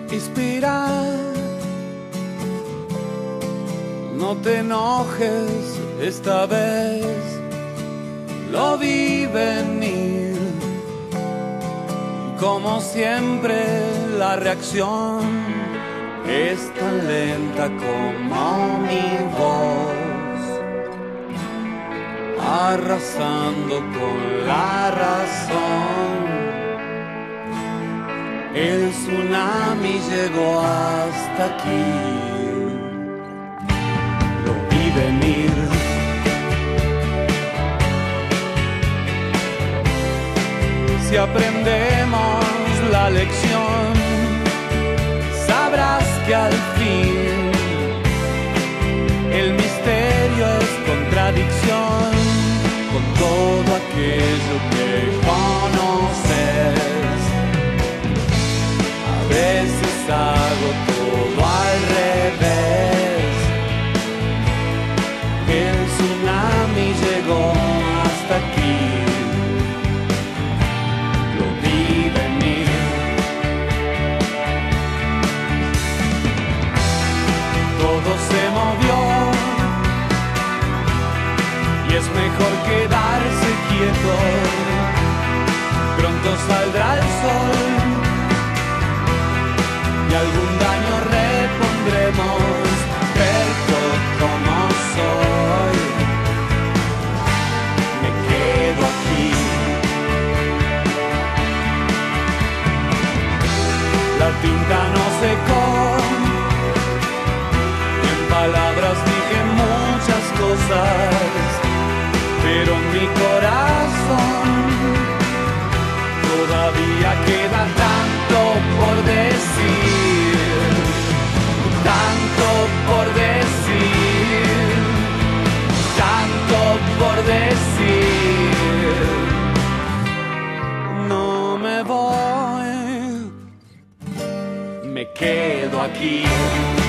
inspirar. No te enojes esta vez, lo vi venir. Como siempre la reacción es tan lenta como mi voz, arrasando con la razón. El tsunami llegó hasta aquí, lo vi venir. Si aprendemos la lección, sabrás que al fin el misterio es contradicción con todo aquello que conoces. A veces hago todo al revés. El tsunami llegó hasta aquí. Todo se movió y es mejor quedarse quieto. Pronto saldrá el sol y algún daño repondremos. Pero como soy, me quedo aquí. La tinta no secó. Palabras dije muchas cosas, pero en mi corazón todavía queda tanto por decir, tanto por decir, tanto por decir. No me voy, me quedo aquí.